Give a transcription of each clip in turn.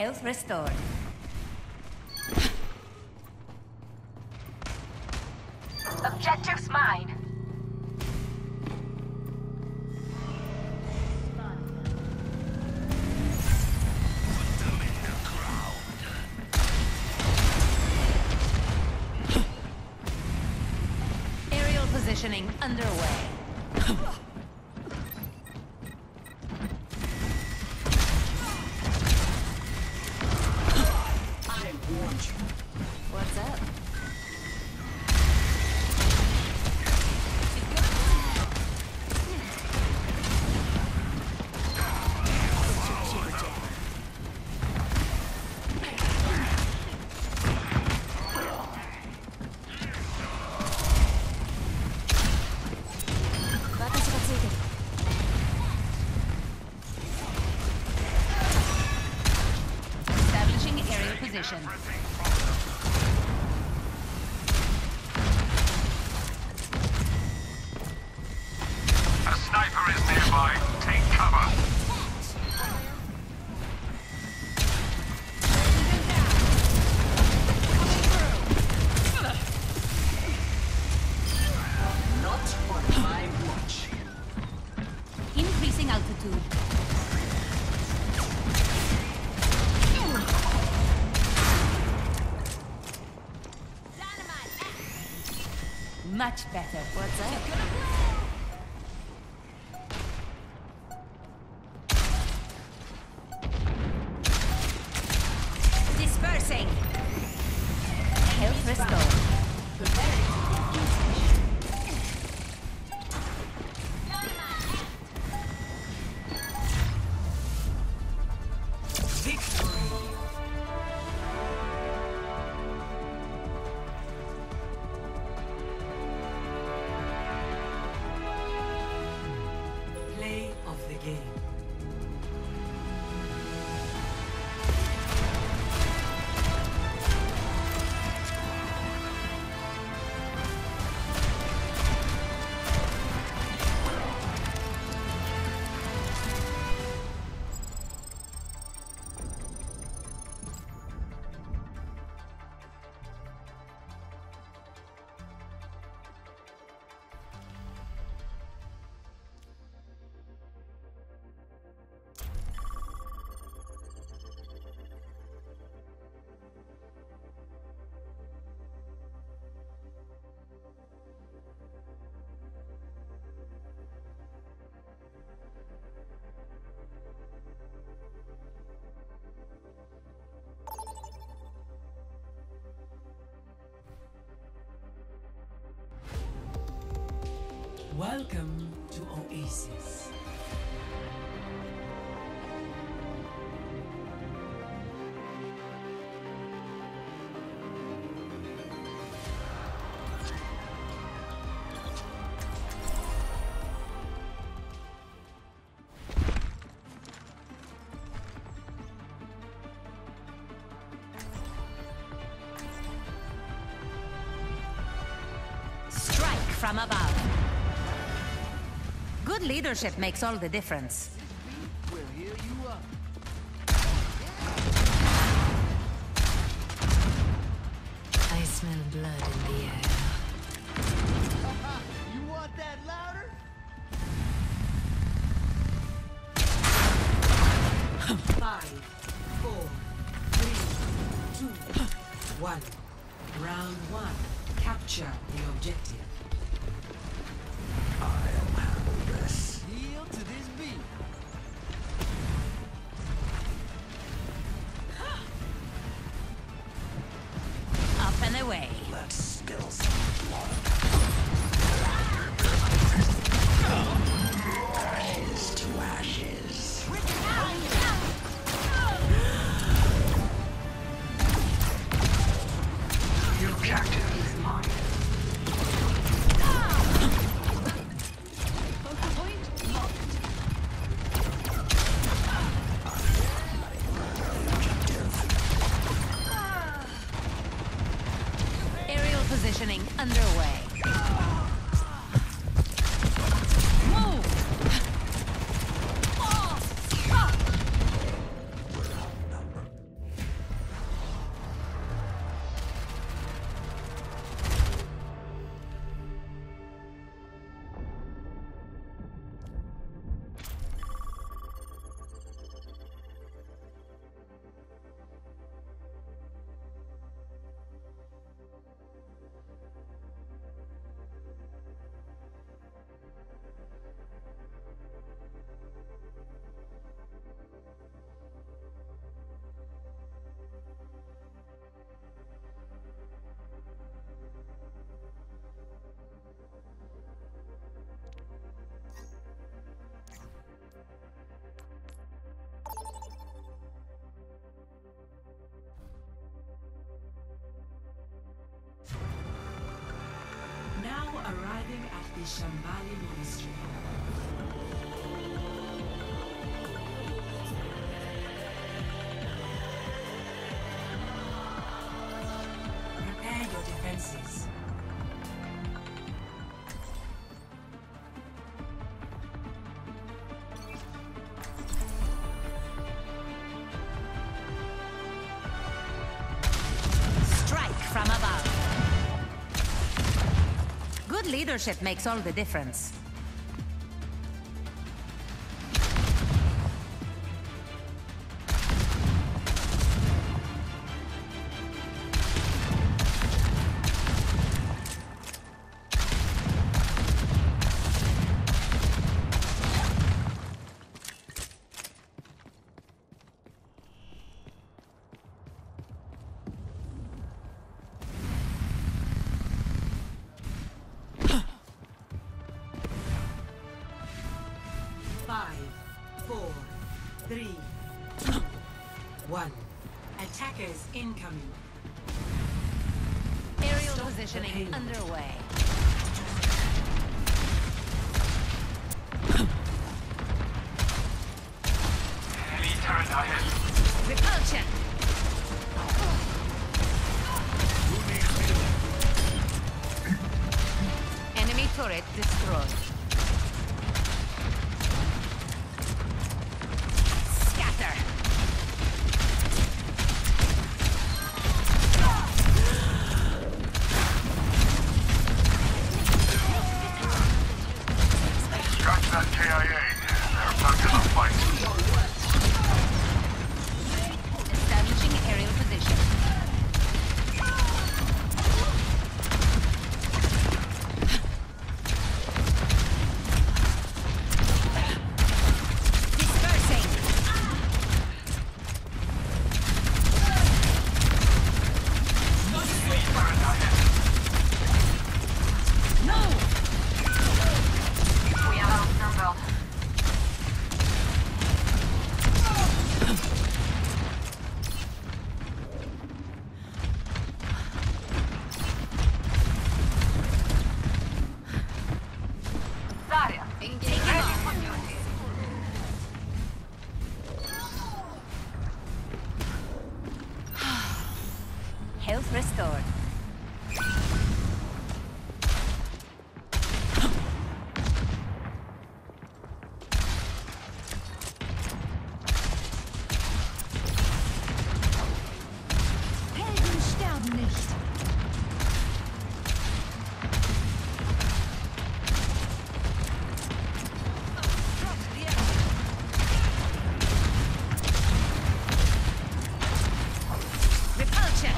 Health restored. Objectives mine. Aerial positioning underway. What's up? Establishing aerial position. A sniper is nearby. Take cover. Not on my watch. Increasing altitude. Much better. What's up? Dispersing. Health restored. Play of the game. Welcome to Oasis. Strike from above. Good leadership makes all the difference. We'll heal you up. I smell blood in the air. You want that louder? Five, four, three, two, one. Round one. Capture the objective. Heal to this beat. Up and away. Let's spill some blood. Ashes to ashes. Your objective is mine. Aerial positioning underway. Move! the Shambhali Monastery. Prepare your defenses. Strike from above. Good leadership makes all the difference. Five, 4, 3, 2, 1. Attackers incoming. Aerial Stop positioning the payload. underway. Enemy turret ahead. Repulsion! Enemy turret destroyed. Scatter! Scratch that KIA. They're back in the fight. Establishing aerial position. Dispersing! Enemy turret ahead. No! We are outnumbered. Zarya, Taking ready off. for duty. Health restored. Helden sterben nicht. Repulsion!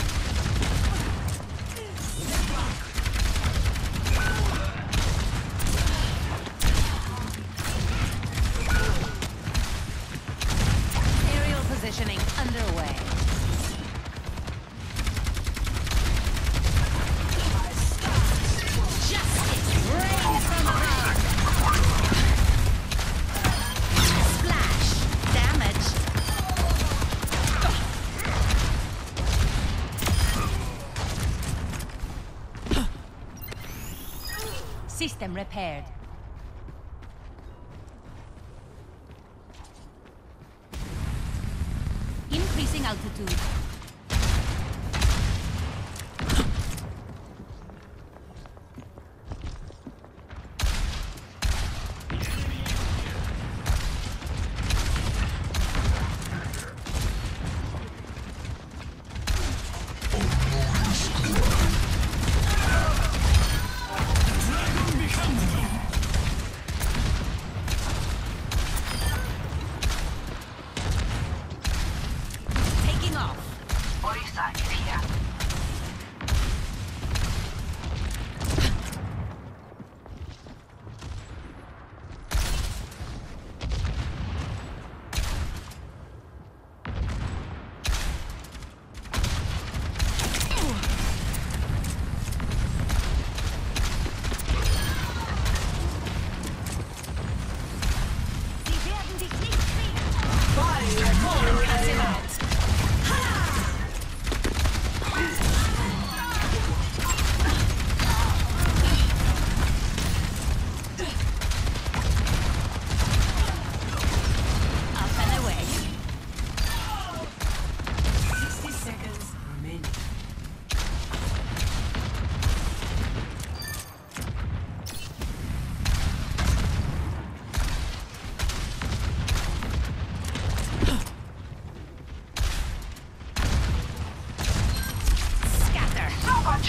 Aerial positioning underway. Justice reigns from above. Splash! Damage! System repaired. Increasing altitude. Taking off.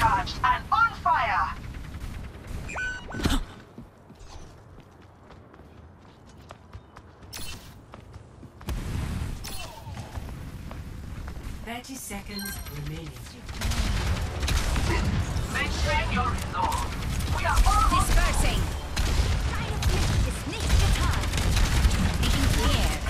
charged and on fire! 30 seconds remaining. Maintain your resolve. We are almost Dispersing. Sneak attack. Taking care.